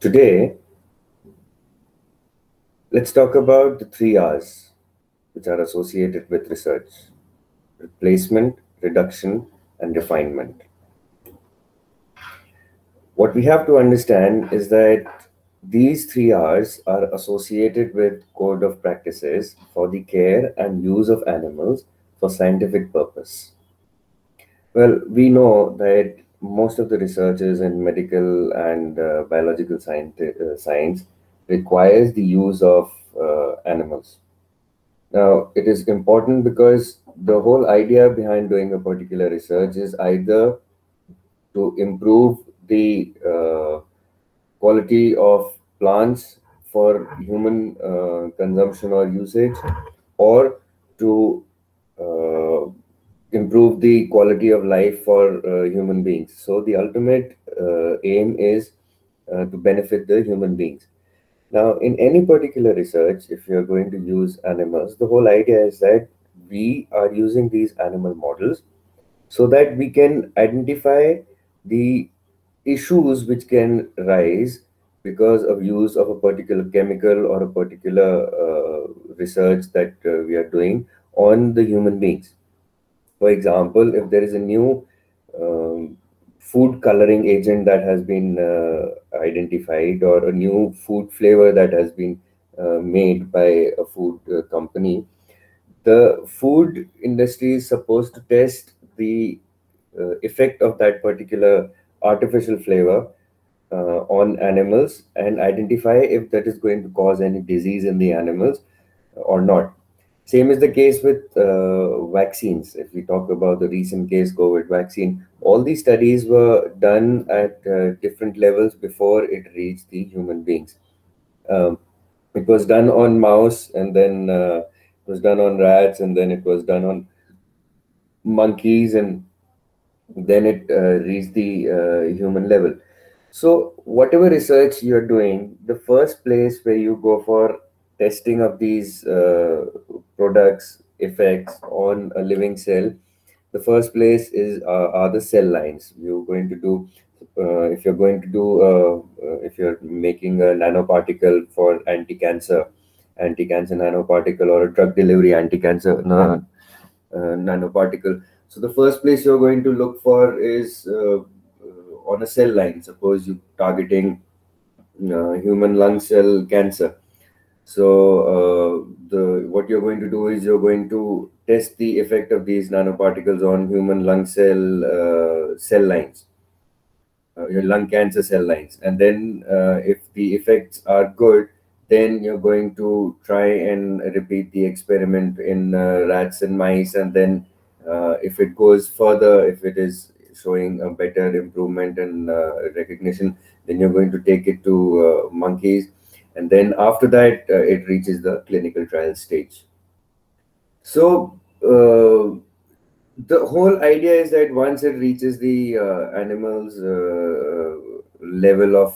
Today, let's talk about the 3 R's which are associated with research: replacement, reduction, and refinement. What we have to understand is that these 3 R's are associated with code of practices for the care and use of animals for scientific purpose. Well, we know that most of the researchers in medical and biological science requires the use of animals. Now, it is important because the whole idea behind doing a particular research is either to improve the quality of plants for human consumption or usage, or to uh, improve the quality of life for human beings. So the ultimate aim is to benefit the human beings. Now, in any particular research, if you're going to use animals, the whole idea is that we are using these animal models so that we can identify the issues which can rise because of use of a particular chemical or a particular research that we are doing on the human beings. For example, if there is a new food coloring agent that has been identified, or a new food flavor that has been made by a food company, the food industry is supposed to test the effect of that particular artificial flavor on animals and identify if that is going to cause any disease in the animals or not. Same is the case with vaccines. If we talk about the recent case, COVID vaccine, all these studies were done at different levels before it reached the human beings. Um, it was done on mouse, and then it was done on rats, and then it was done on monkeys, and then it reached the human level. So, whatever research you're doing, the first place where you go for testing of these products, effects on a living cell, the first place is are the cell lines. You're going to do, if you're going to do, if you're making a nanoparticle for anti-cancer nanoparticle, or a drug delivery anti-cancer nanoparticle. So the first place you're going to look for is on a cell line. Suppose you're targeting human lung cell cancer. So the what you're going to do is you're going to test the effect of these nanoparticles on human lung cell lines, your lung cancer cell lines, and then if the effects are good, then you're going to try and repeat the experiment in rats and mice, and then if it goes further, if it is showing a better improvement in recognition, then you're going to take it to monkeys, and then after that it reaches the clinical trial stage. So the whole idea is that once it reaches the animals level of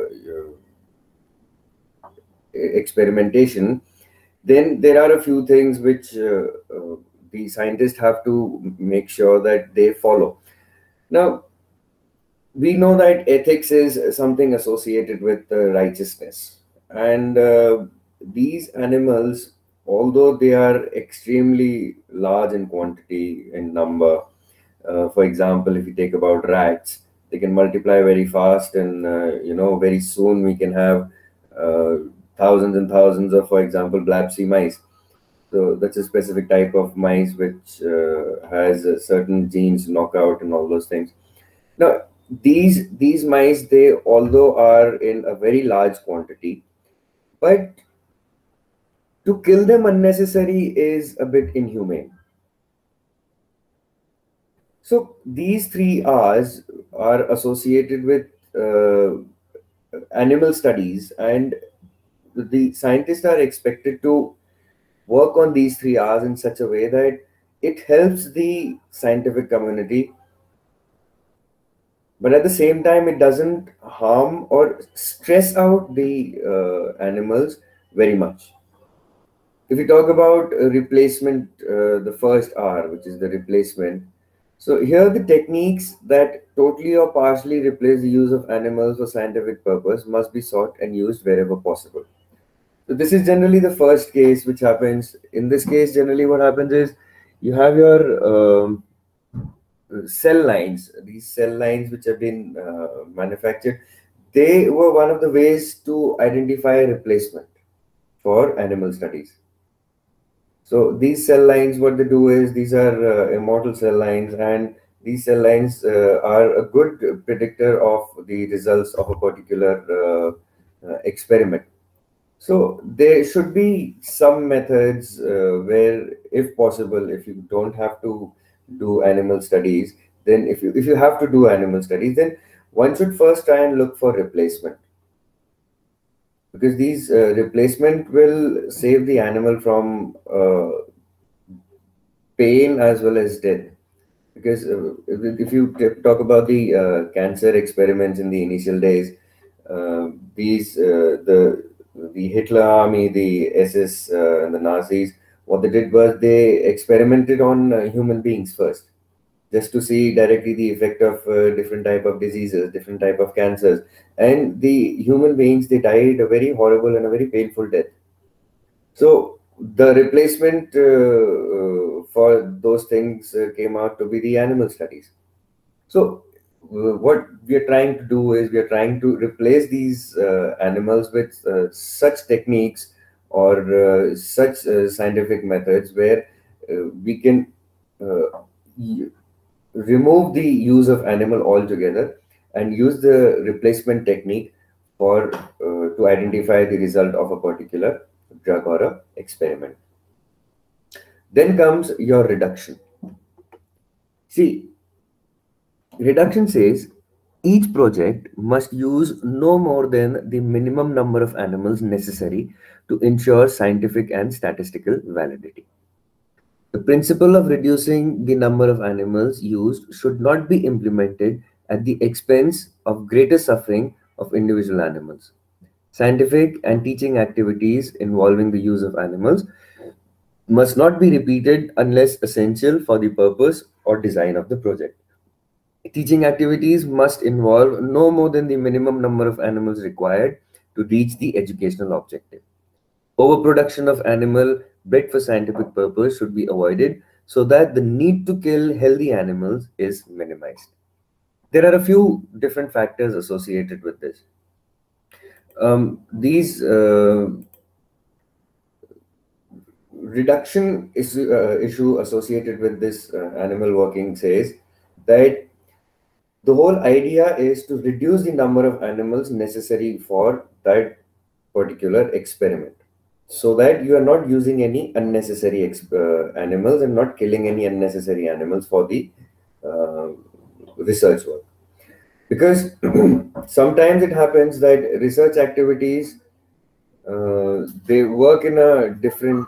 experimentation, then there are a few things which the scientists have to make sure that they follow. Now, we know that ethics is something associated with righteousness, and these animals, although they are extremely large in quantity, in number, for example, if you take about rats, they can multiply very fast, and very soon we can have uh, thousands and thousands of, for example, blapsy mice. So that's a specific type of mice which has certain genes knockout and all those things. Now, these mice, they although are in a very large quantity, but to kill them unnecessary is a bit inhumane. So these 3 R's are associated with animal studies, and the scientists are expected to work on these 3 R's in such a way that it helps the scientific community, but at the same time it doesn't harm or stress out the animals very much. If we talk about replacement, the first R, which is the replacement, So here the techniques that totally or partially replace the use of animals for scientific purpose must be sought and used wherever possible. So this is generally the first case which happens. In this case, generally what happens is you have your cell lines. These cell lines which have been manufactured, they were one of the ways to identify a replacement for animal studies. So these cell lines, what they do is these are immortal cell lines, and these cell lines are a good predictor of the results of a particular experiment. So there should be some methods where, if possible, if you don't have to do animal studies, then if you have to do animal studies, then one should first try and look for replacement, because these replacement will save the animal from pain as well as death. Because if you talk about the cancer experiments in the initial days, these the Hitler army, the SS, and the Nazis, what they did was they experimented on human beings first, just to see directly the effect of different type of diseases, different type of cancers, and the human beings, they died a very horrible and a very painful death. So the replacement for those things came out to be the animal studies. So what we are trying to do is we are trying to replace these animals with such techniques or such scientific methods where we can y- remove the use of animal altogether and use the replacement technique for to identify the result of a particular drug or a experiment. Then comes your reduction. See, reduction says each project must use no more than the minimum number of animals necessary to ensure scientific and statistical validity. The principle of reducing the number of animals used should not be implemented at the expense of greater suffering of individual animals. Scientific and teaching activities involving the use of animals must not be repeated unless essential for the purpose or design of the project. Teaching activities must involve no more than the minimum number of animals required to reach the educational objective. Overproduction of animal bred for scientific purpose should be avoided so that the need to kill healthy animals is minimized. There are a few different factors associated with this. These reduction issue associated with this animal working says that the whole idea is to reduce the number of animals necessary for that particular experiment, so that you are not using any unnecessary animals and not killing any unnecessary animals for the uh, research work. Because sometimes it happens that research activities they work in a different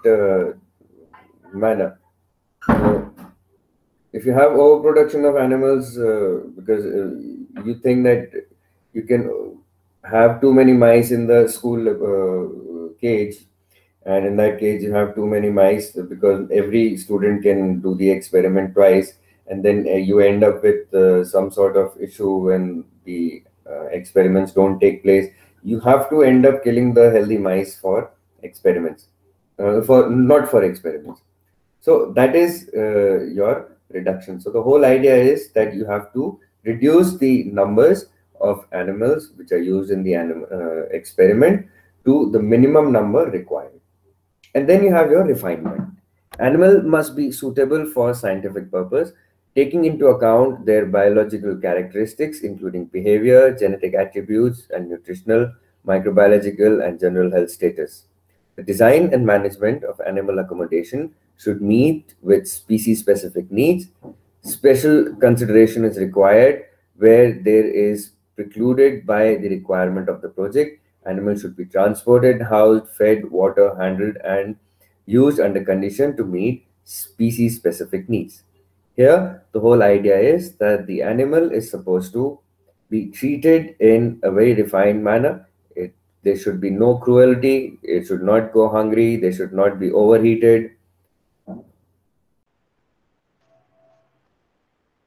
manner. So if you have overproduction of animals because you think that you can have too many mice in the school cage, and in that cage you have too many mice because every student can do the experiment twice, and then you end up with some sort of issue when the experiments don't take place. You have to end up killing the healthy mice for experiments, for not for experiments. So that is your reduction. So the whole idea is that you have to reduce the numbers of animals which are used in the experiment to the minimum number required. And then you have your refinement. Animal must be suitable for scientific purpose, taking into account their biological characteristics, including behavior, genetic attributes, and nutritional, microbiological, and general health status. The design and management of animal accommodation should meet with species-specific needs. Special consideration is required where there is precluded by the requirement of the project. Animals should be transported, housed, fed, water, handled, and used under condition to meet species-specific needs. Here, the whole idea is that the animal is supposed to be treated in a very refined manner. There should be no cruelty. It should not go hungry. They should not be overheated.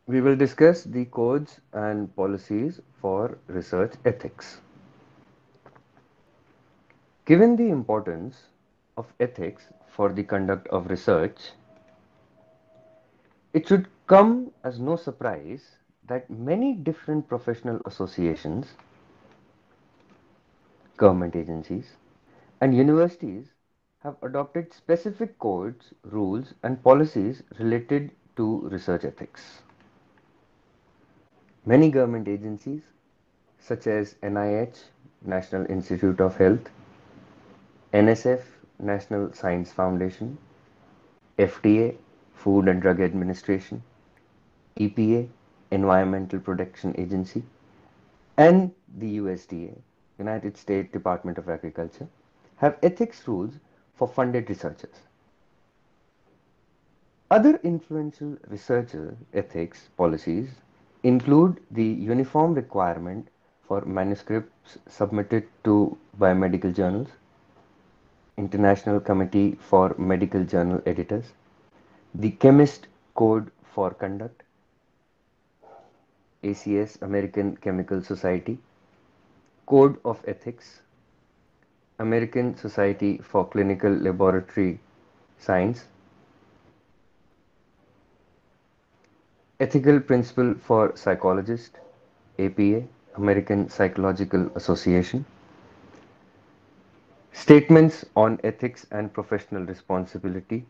We will discuss the codes and policies for research ethics. Given the importance of ethics for the conduct of research, it should come as no surprise that many different professional associations, government agencies, and universities have adopted specific codes, rules, and policies related to research ethics. Many government agencies, such as NIH, National Institute of Health, NSF, National Science Foundation, FDA, Food and Drug Administration, EPA, Environmental Protection Agency, and the USDA, United States Department of Agriculture, have ethics rules for funded researchers. Other influential researcher ethics policies include the uniform requirement for manuscripts submitted to biomedical journals, International Committee for Medical Journal Editors, the Chemist Code for Conduct, ACS, American Chemical Society, Code of Ethics, American Society for Clinical Laboratory Science, Ethical Principle for Psychologists, APA, American Psychological Association, Statements on Ethics and Professional Responsibility,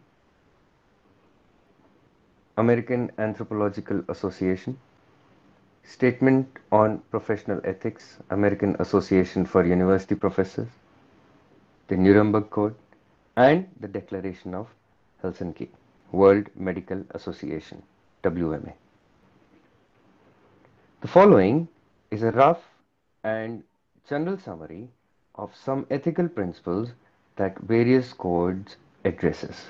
American Anthropological Association, Statement on Professional Ethics, American Association for University Professors, the Nuremberg Code, and the Declaration of Helsinki, World Medical Association, WMA. The following is a rough and general summary of some ethical principles that various codes addresses.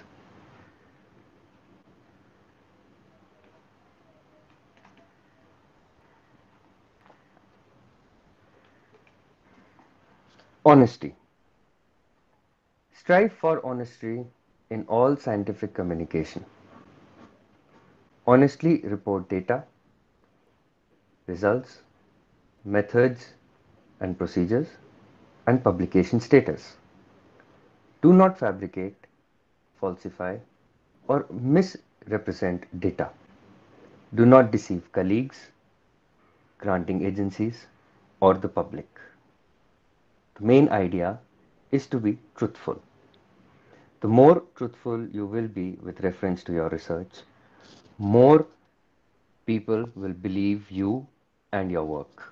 Honesty. Strive for honesty in all scientific communication. Honestly report data, results, methods and procedures, and publication status. Do not fabricate, falsify, or misrepresent data. Do not deceive colleagues, granting agencies, or the public. The main idea is to be truthful. The more truthful you will be with reference to your research, more people will believe you and your work.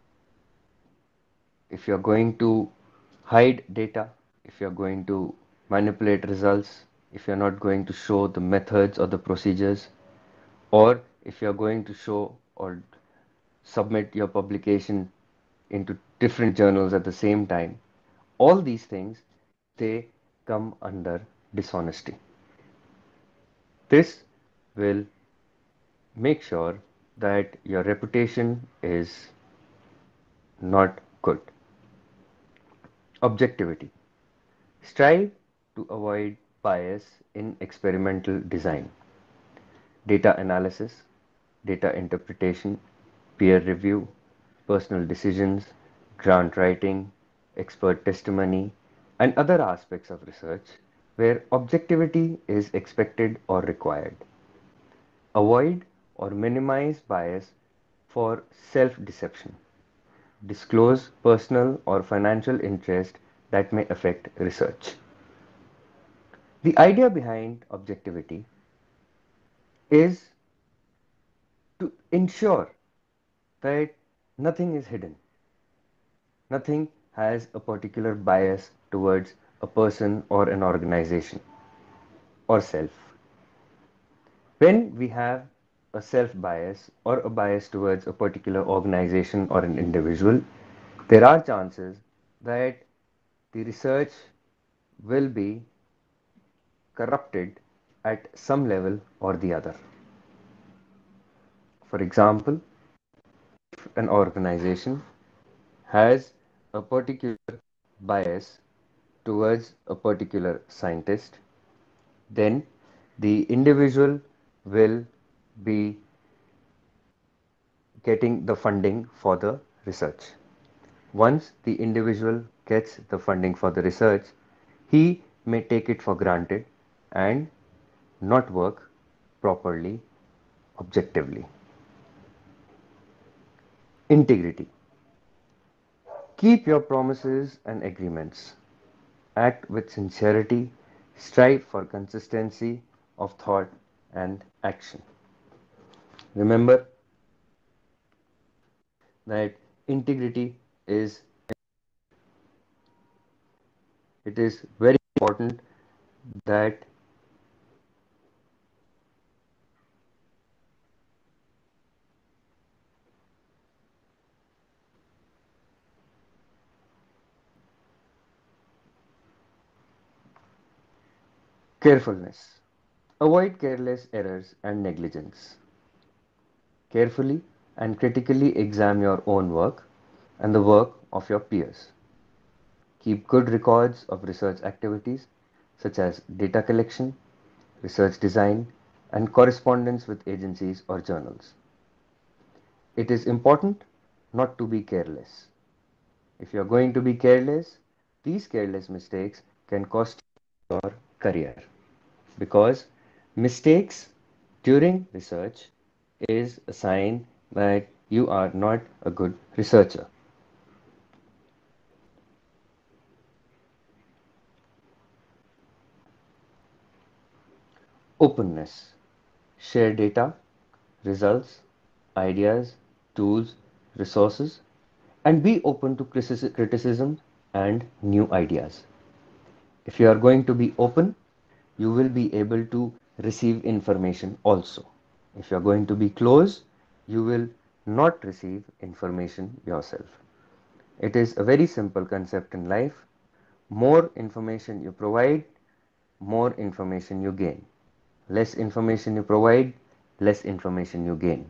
If you're going to hide data, if you're going to manipulate results, if you're not going to show the methods or the procedures, or if you're going to show or submit your publication into different journals at the same time, all these things, they come under dishonesty. This will make sure that your reputation is not good. Objectivity. Strive to avoid bias in experimental design, data analysis, data interpretation, peer review, personal decisions, grant writing, expert testimony, and other aspects of research where objectivity is expected or required. Avoid or minimize bias for self-deception. Disclose personal or financial interest that may affect research. The idea behind objectivity is to ensure that nothing is hidden. Nothing has a particular bias towards a person or an organization or self. When we have a self bias or a bias towards a particular organization or an individual, there are chances that the research will be corrupted at some level or the other. For example, if an organization has a particular bias towards a particular scientist, then the individual will be getting the funding for the research. Once the individual gets the funding for the research, he may take it for granted and not work properly, objectively. Integrity. Keep your promises and agreements. Act with sincerity. Strive for consistency of thought and action. Remember that integrity is it is very important that carefulness. Avoid careless errors and negligence. Carefully and critically examine your own work and the work of your peers. Keep good records of research activities such as data collection, research design, and correspondence with agencies or journals. It is important not to be careless. If you are going to be careless, these careless mistakes can cost you your career because mistakes during research is a sign that you are not a good researcher. Openness. Share data, results, ideas, tools, resources, and be open to criticism and new ideas. If you are going to be open, you will be able to receive information also. If you are going to be closed, you will not receive information yourself. It is a very simple concept in life. More information you provide, more information you gain. Less information you provide, less information you gain.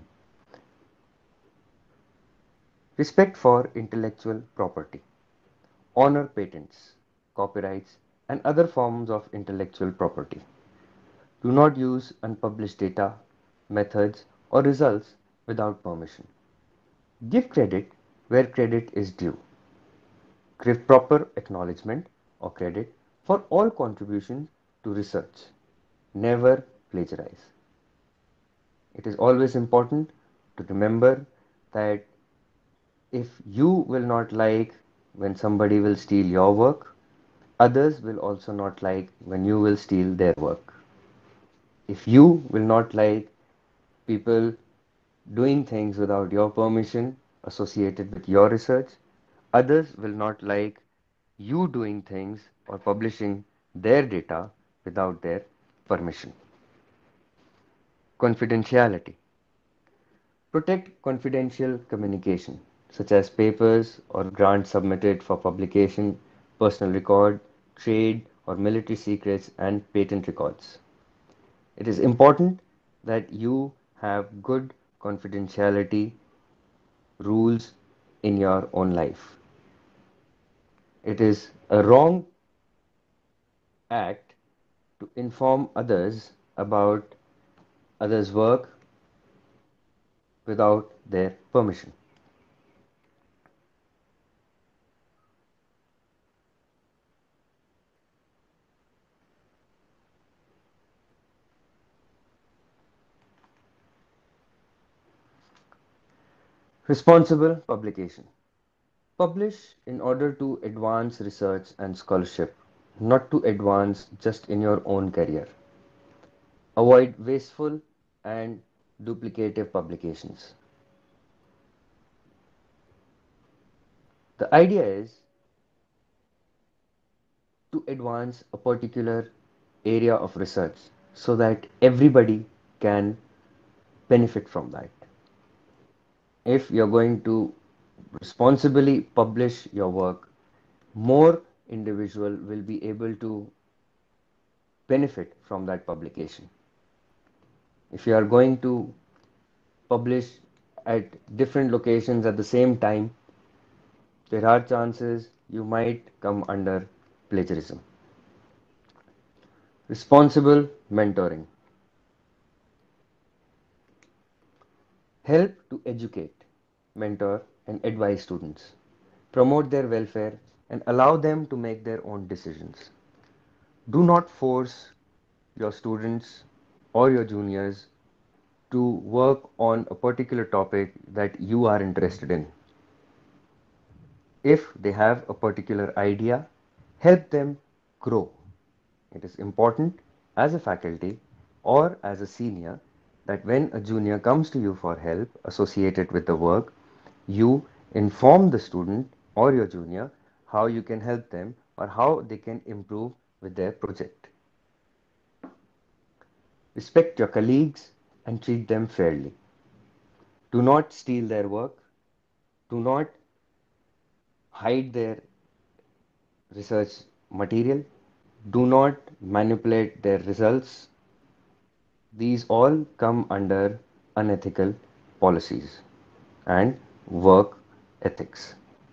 Respect for intellectual property. Honor patents, copyrights, and other forms of intellectual property. Do not use unpublished data, methods, or results without permission. Give credit where credit is due. Give proper acknowledgement or credit for all contributions to research. Never plagiarize. It is always important to remember that if you will not like when somebody will steal your work, others will also not like when you will steal their work. If you will not like people doing things without your permission associated with your research, others will not like you doing things or publishing their data without their permission. Confidentiality. Protect confidential communication, such as papers or grants submitted for publication, personal record, trade or military secrets, and patent records. It is important that you have good confidentiality rules in your own life. It is a wrong act to inform others about others' work without their permission. Responsible publication. Publish in order to advance research and scholarship, not to advance just in your own career. Avoid wasteful and duplicative publications. The idea is to advance a particular area of research so that everybody can benefit from that. If you're going to responsibly publish your work, more individual will be able to benefit from that publication. If you are going to publish at different locations at the same time, there are chances you might come under plagiarism. Responsible mentoring. Help to educate. mentor, and advise students, promote their welfare, and allow them to make their own decisions. Do not force your students or your juniors to work on a particular topic that you are interested in. If they have a particular idea, help them grow. It is important as a faculty or as a senior that when a junior comes to you for help associated with the work, you inform the student or your junior how you can help them or how they can improve with their project. Respect your colleagues and treat them fairly. Do not steal their work. Do not hide their research material. Do not manipulate their results. These all come under unethical policies and work ethics.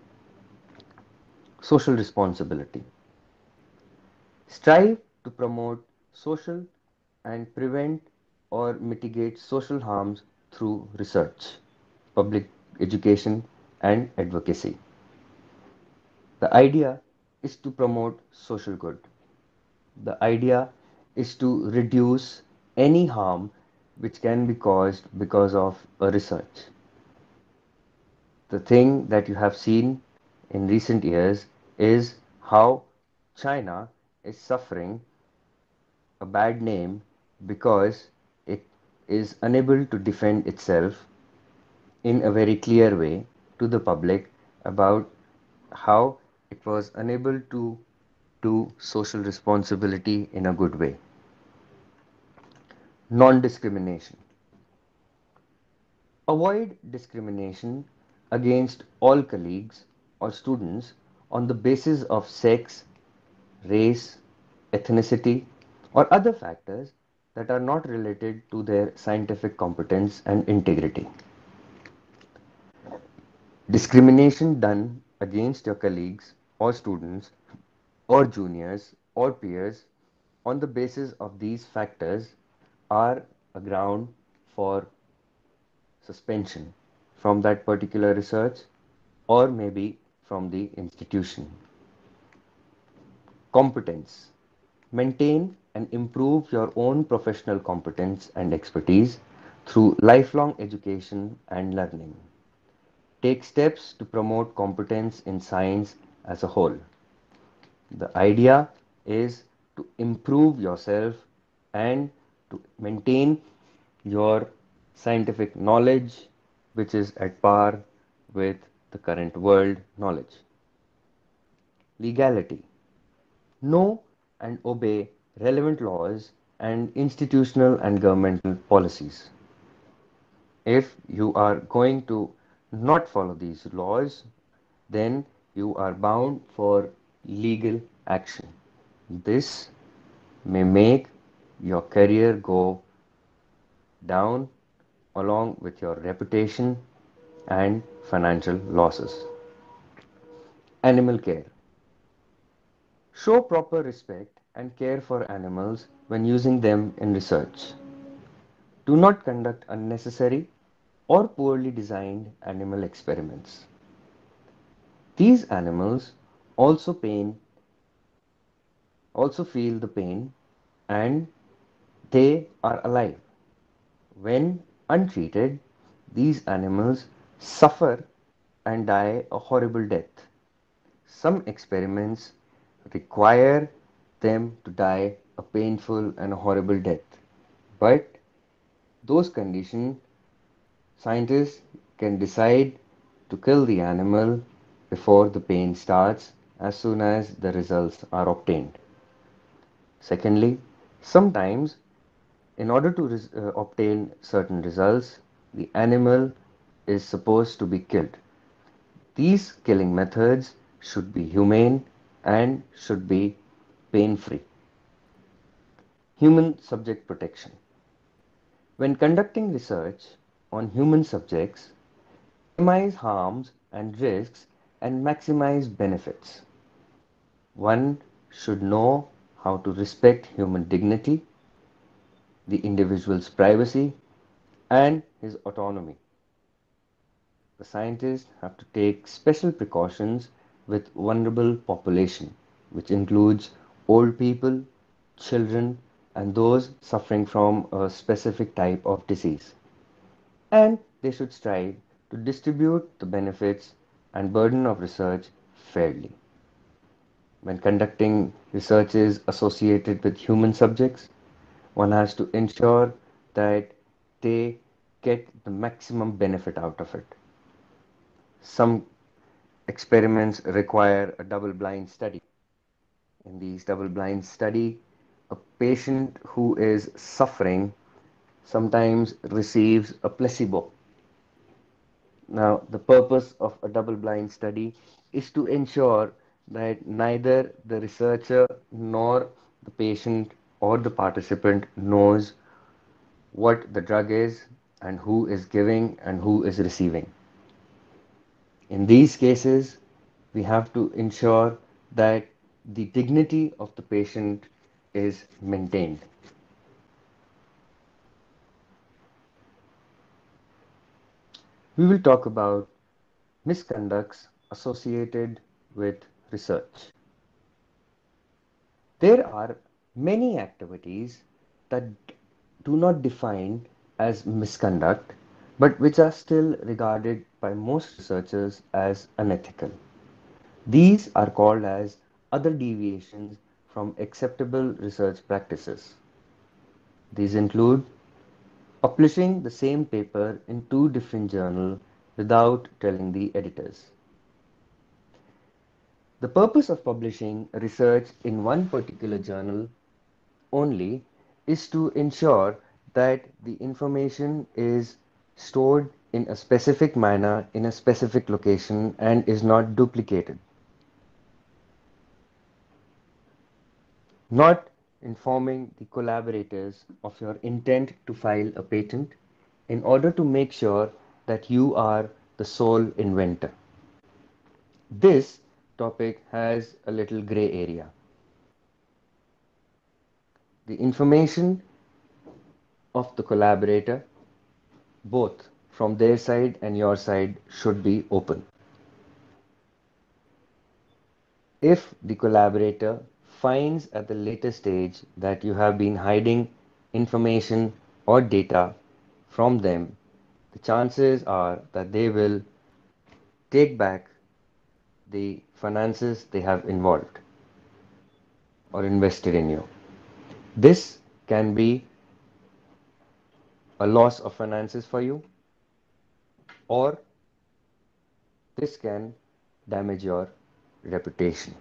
Social responsibility. Strive to promote social and prevent or mitigate social harms through research, public education, and advocacy. The idea is to promote social good. The idea is to reduce any harm which can be caused because of a research. The thing that you have seen in recent years is how China is suffering a bad name because it is unable to defend itself in a very clear way to the public about how it was unable to do social responsibility in a good way. Non-discrimination. Avoid discrimination against all colleagues or students on the basis of sex, race, ethnicity, or other factors that are not related to their scientific competence and integrity. Discrimination done against your colleagues or students or juniors or peers on the basis of these factors are a ground for suspension from that particular research or maybe from the institution. Competence. Maintain and improve your own professional competence and expertise through lifelong education and learning. Take steps to promote competence in science as a whole. The idea is to improve yourself and to maintain your scientific knowledge, which is at par with the current world knowledge. Legality. Know and obey relevant laws and institutional and governmental policies. If you are going to not follow these laws, then you are bound for legal action. This may make your career go down along with your reputation and financial losses. Animal care. Show proper respect and care for animals when using them in research. Do not conduct unnecessary or poorly designed animal experiments. These animals also pain also feel the pain and they are alive. When untreated, these animals suffer and die a horrible death. Some experiments require them to die a painful and a horrible death. But those conditions, scientists can decide to kill the animal before the pain starts as soon as the results are obtained. Secondly, sometimes in order to obtain certain results, the animal is supposed to be killed. These killing methods should be humane and should be pain-free. Human subject protection. When conducting research on human subjects, minimize harms and risks and maximize benefits. One should know how to respect human dignity, the individual's privacy, and his autonomy. The scientists have to take special precautions with vulnerable population, which includes old people, children, and those suffering from a specific type of disease. And they should strive to distribute the benefits and burden of research fairly. When conducting researches associated with human subjects, one has to ensure that they get the maximum benefit out of it. Some experiments require a double-blind study. In these double-blind study, a patient who is suffering sometimes receives a placebo. Now, the purpose of a double-blind study is to ensure that neither the researcher nor the patient or the participant knows what the drug is and who is giving and who is receiving. In these cases, we have to ensure that the dignity of the patient is maintained. We will talk about misconducts associated with research. There are many activities that do not define as misconduct, but which are still regarded by most researchers as unethical. These are called as other deviations from acceptable research practices. These include publishing the same paper in two different journals without telling the editors. The purpose of publishing research in one particular journal only is to ensure that the information is stored in a specific manner in a specific location and is not duplicated. Not informing the collaborators of your intent to file a patent in order to make sure that you are the sole inventor. This topic has a little gray area. The information of the collaborator, both from their side and your side, should be open. If the collaborator finds at the later stage that you have been hiding information or data from them, the chances are that they will take back the finances they have involved or invested in you. This can be a loss of finances for you, or this can damage your reputation.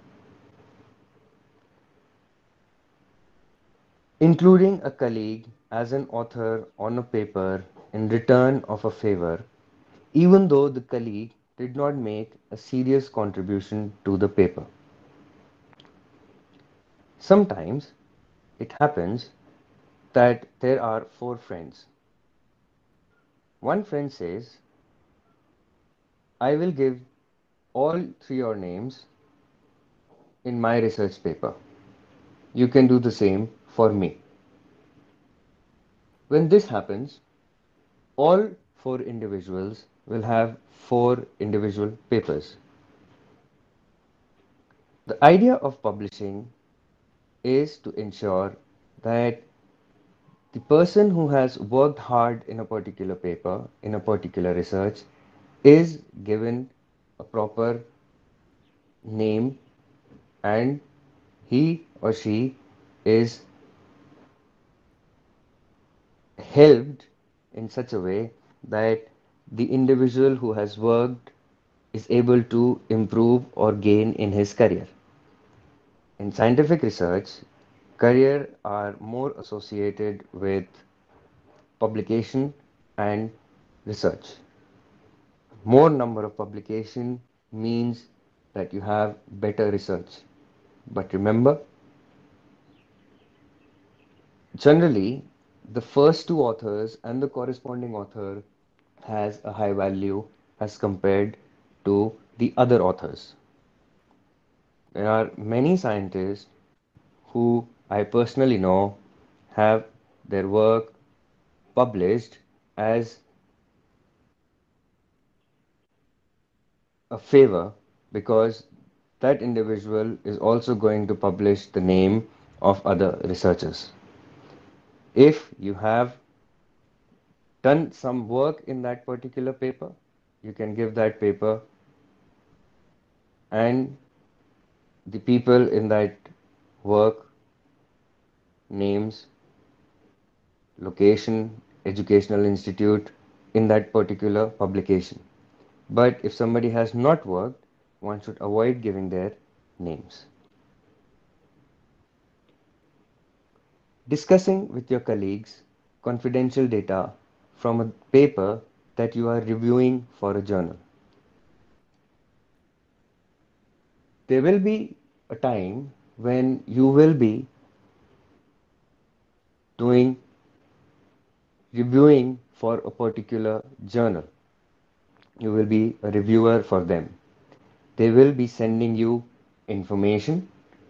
Including a colleague as an author on a paper in return of a favor, even though the colleague did not make a serious contribution to the paper. Sometimes it happens that there are four friends. One friend says, I will give all three your names in my research paper. You can do the same for me. When this happens, all four individuals will have four individual papers. The idea of publishing is to ensure that the person who has worked hard in a particular paper, in a particular research, is given a proper name and he or she is helped in such a way that the individual who has worked is able to improve or gain in his career. In scientific research, career are more associated with publication and research. More number of publication means that you have better research. But remember, generally, the first two authors and the corresponding author has a high value as compared to the other authors. There are many scientists who I personally know have their work published as a favor because that individual is also going to publish the name of other researchers. If you have done some work in that particular paper, you can give that paper and the people in that work names, location, educational institute in that particular publication. But if somebody has not worked, one should avoid giving their names. Discussing with your colleagues confidential data from a paper that you are reviewing for a journal. There will be a time when you will be doing reviewing for a particular journal. You will be a reviewer for them. They will be sending you information,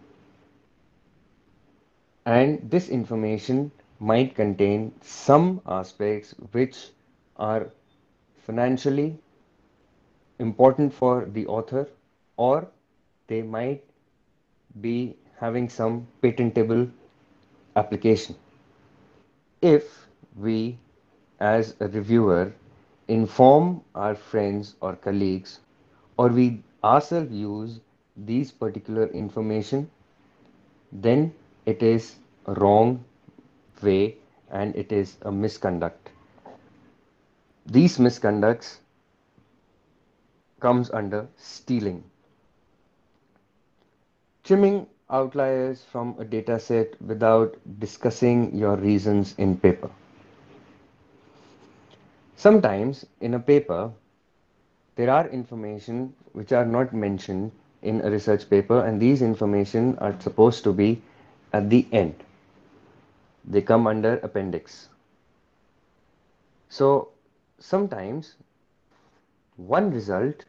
and this information might contain some aspects which are financially important for the author, or they might be having some patentable application. If we, as a reviewer, inform our friends or colleagues, or we ourselves use these particular information, then it is a wrong way and it is a misconduct. These misconducts comes under stealing. Trimming outliers from a dataset without discussing your reasons in paper. Sometimes in a paper, there are information which are not mentioned in a research paper, and these information are supposed to be at the end. They come under appendix. So sometimes one result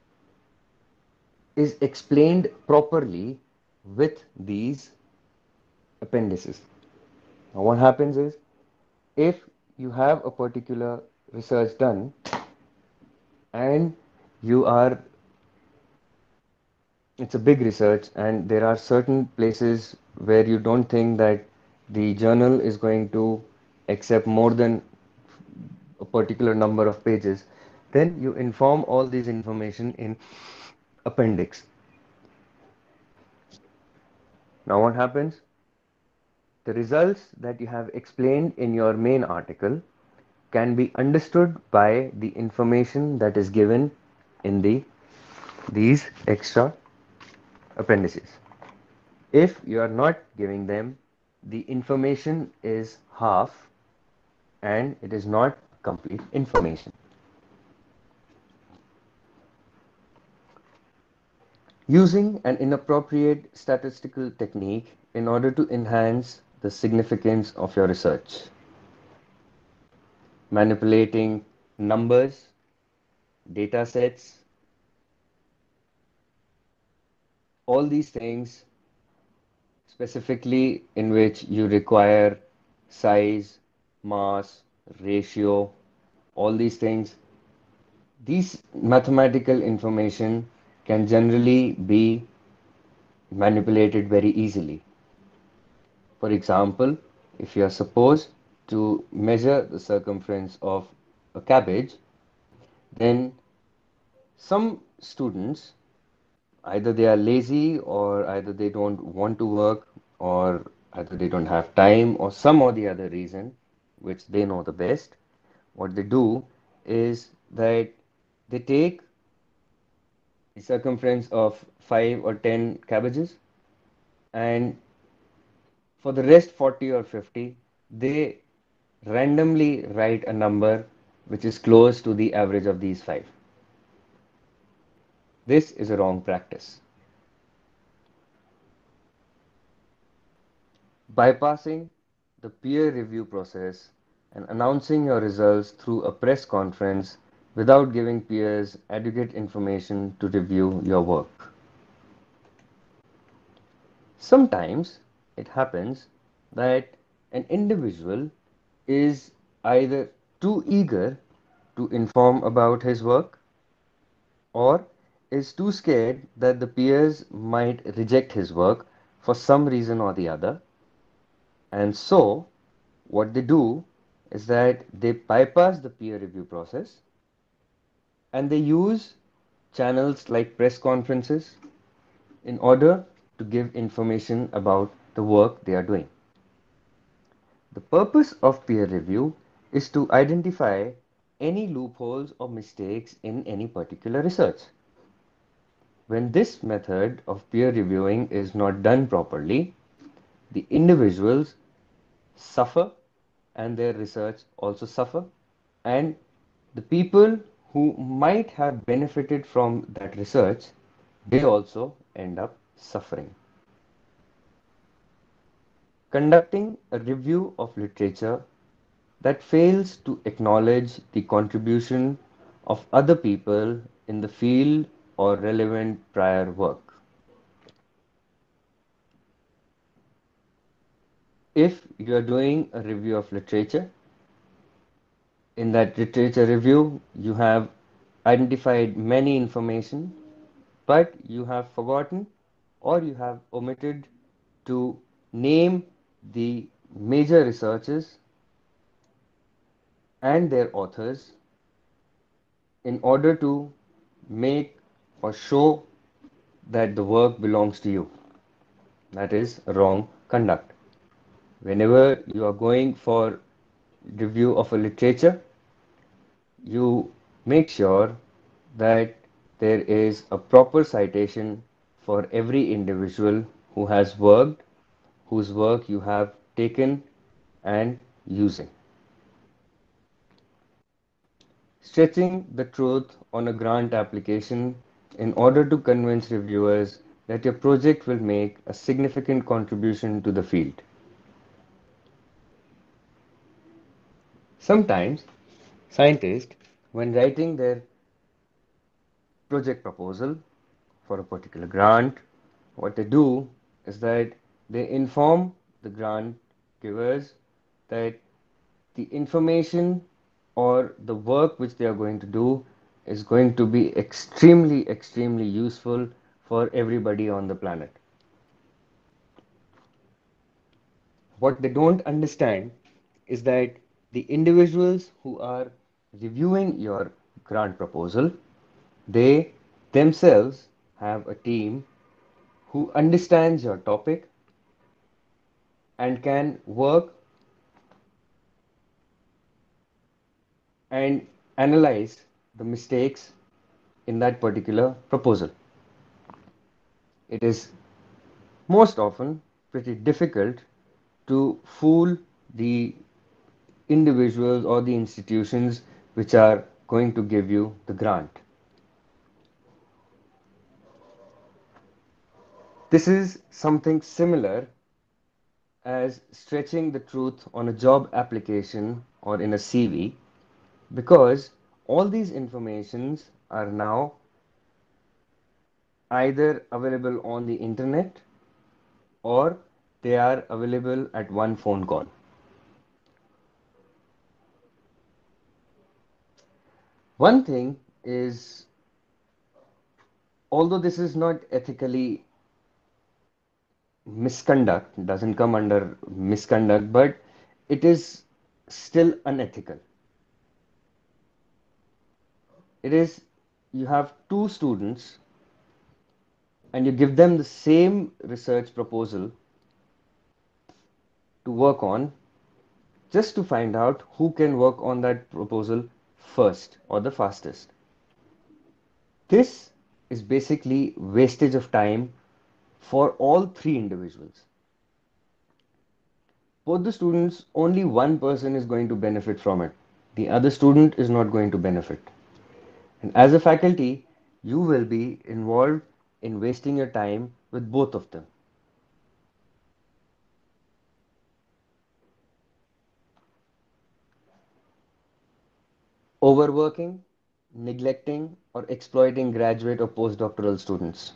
is explained properly with these appendices. Now, what happens is if you have a particular research done and you are it's a big research and there are certain places where you don't think that the journal is going to accept more than a particular number of pages, then you inform all these information in appendix. Now what happens? The results that you have explained in your main article can be understood by the information that is given in these extra appendices. If you are not giving them, the information is half and it is not complete information. Using an inappropriate statistical technique in order to enhance the significance of your research. Manipulating numbers, data sets, all these things specifically in which you require size, mass, ratio, all these things. These mathematical information can generally be manipulated very easily. For example, if you are supposed to measure the circumference of a cabbage, then some students either they are lazy or either they don't want to work or either they don't have time or some or the other reason which they know the best. What they do is that they take the circumference of 5 or 10 cabbages and for the rest 40 or 50 they randomly write a number which is close to the average of these 5. This is a wrong practice. Bypassing the peer review process and announcing your results through a press conference without giving peers adequate information to review your work. Sometimes it happens that an individual is either too eager to inform about his work or is too scared that the peers might reject his work for some reason or the other. And so, what they do is that they bypass the peer review process and they use channels like press conferences in order to give information about the work they are doing. The purpose of peer review is to identify any loopholes or mistakes in any particular research. When this method of peer reviewing is not done properly, the individuals suffer and their research also suffer, and the people who might have benefited from that research, they also end up suffering. Conducting a review of literature that fails to acknowledge the contribution of other people in the field or relevant prior work. If you are doing a review of literature, in that literature review, you have identified many information, but you have forgotten or you have omitted to name the major researches and their authors in order to make or show that the work belongs to you. That is wrong conduct. Whenever you are going for review of a literature, you make sure that there is a proper citation for every individual who has worked, whose work you have taken and using. Stretching the truth on a grant application in order to convince reviewers that your project will make a significant contribution to the field. Sometimes scientists, when writing their project proposal for a particular grant, what they do is that they inform the grant givers that the information or the work which they are going to do is going to be extremely useful for everybody on the planet. What they don't understand is that the individuals who are reviewing your grant proposal, they themselves have a team who understands your topic and can work and analyze the mistakes in that particular proposal. It is most often pretty difficult to fool the individuals or the institutions which are going to give you the grant. This is something similar as stretching the truth on a job application or in a CV, because all these informations are now either available on the internet or they are available at one phone call. One thing is, although this is not ethically misconduct, doesn't come under misconduct, but it is still unethical. It is, you have two students and you give them the same research proposal to work on just to find out who can work on that proposal first or the fastest. This is basically wastage of time for all three individuals. Both the students, only one person is going to benefit from it. The other student is not going to benefit. And as a faculty, you will be involved in wasting your time with both of them. Overworking, neglecting, or exploiting graduate or postdoctoral students.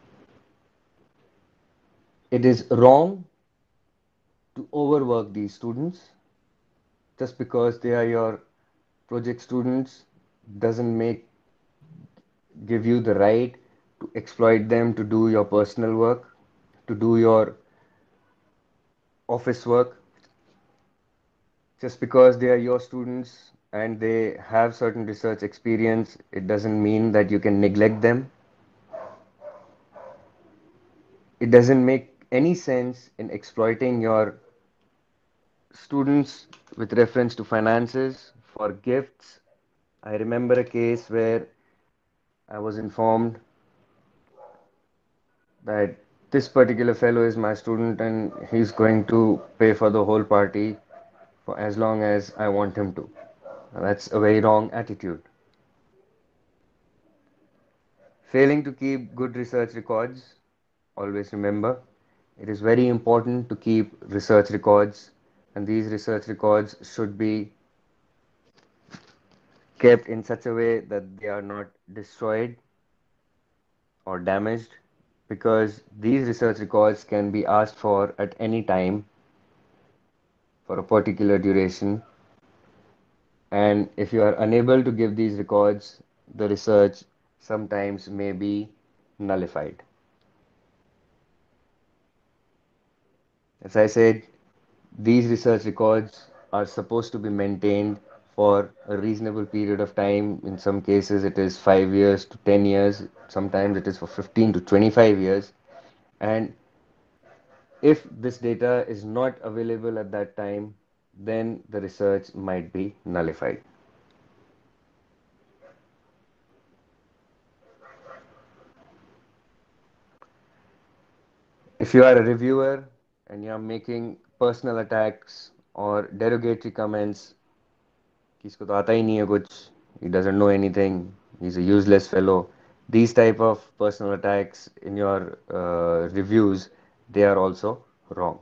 It is wrong to overwork these students. Just because they are your project students doesn't make give you the right to exploit them to do your personal work, to do your office work, just because they are your students and they have certain research experience, it doesn't mean that you can neglect them. It doesn't make any sense in exploiting your students with reference to finances for gifts. I remember a case where I was informed that this particular fellow is my student and he's going to pay for the whole party for as long as I want him to. That's a very wrong attitude. Failing to keep good research records, always remember, it is very important to keep research records, and these research records should be kept in such a way that they are not destroyed or damaged, because these research records can be asked for at any time for a particular duration, and if you are unable to give these records, the research sometimes may be nullified. As I said, these research records are supposed to be maintained for a reasonable period of time. In some cases, it is 5 years to 10 years. Sometimes it is for 15 to 25 years. And if this data is not available at that time, then the research might be nullified. If you are a reviewer and you are making personal attacks or derogatory comments, कि इसको तो आता ही नहीं है कुछ, he doesn't know anything, he's a useless fellow. These type of personal attacks in your reviews, they are also wrong.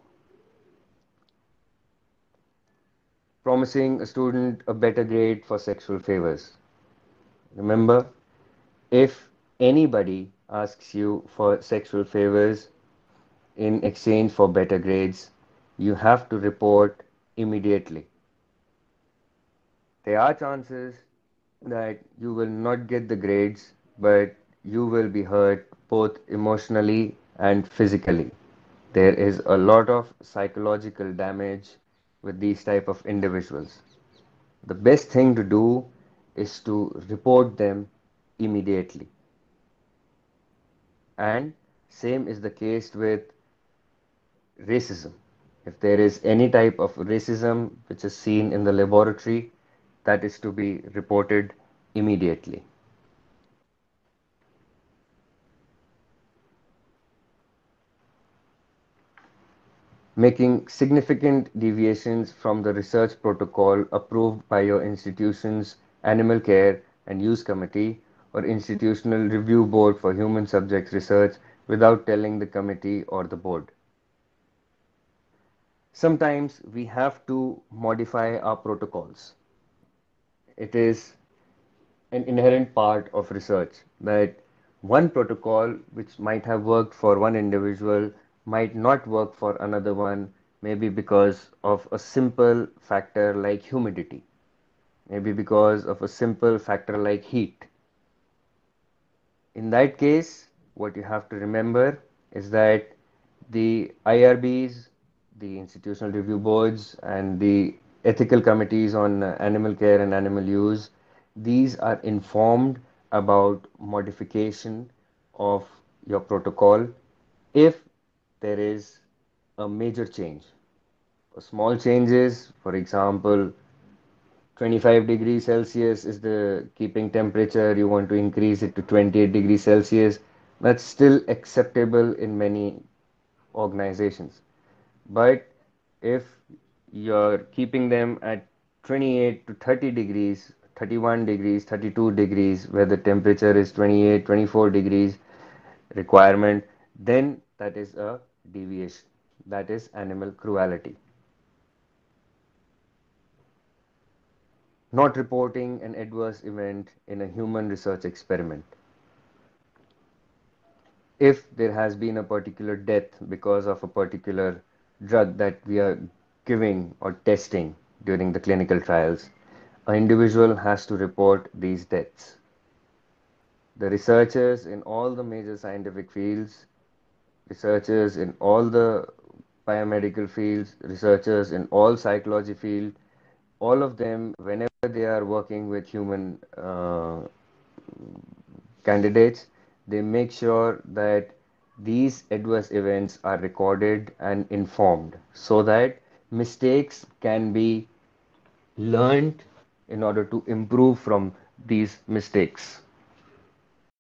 Promising a student a better grade for sexual favors. Remember, if anybody asks you for sexual favors in exchange for better grades, you have to report immediately. There are chances that you will not get the grades, but you will be hurt both emotionally and physically. There is a lot of psychological damage with these type of individuals. The best thing to do is to report them immediately. And same is the case with racism. If there is any type of racism which is seen in the laboratory, that is to be reported immediately. Making significant deviations from the research protocol approved by your institution's Animal Care and Use Committee or Institutional Review Board for Human Subjects Research without telling the committee or the board. Sometimes we have to modify our protocols. It is an inherent part of research that one protocol which might have worked for one individual might not work for another one, maybe because of a simple factor like humidity, maybe because of a simple factor like heat. In that case, what you have to remember is that the IRBs, the institutional review boards, and the ethical committees on animal care and animal use, these are informed about modification of your protocol if there is a major change. For small changes, for example, 25 degrees Celsius is the keeping temperature, you want to increase it to 28 degrees Celsius, that's still acceptable in many organizations. But if you're keeping them at 28 to 30 degrees, 31 degrees, 32 degrees, where the temperature is 28, 24 degrees requirement, then that is a deviation. That is animal cruelty. Not reporting an adverse event in a human research experiment. If there has been a particular death because of a particular drug that we are giving or testing during the clinical trials, an individual has to report these deaths. The researchers in all the major scientific fields, researchers in all the biomedical fields, researchers in all psychology field, all of them, whenever they are working with human candidates, they make sure that these adverse events are recorded and informed so that mistakes can be learned in order to improve from these mistakes.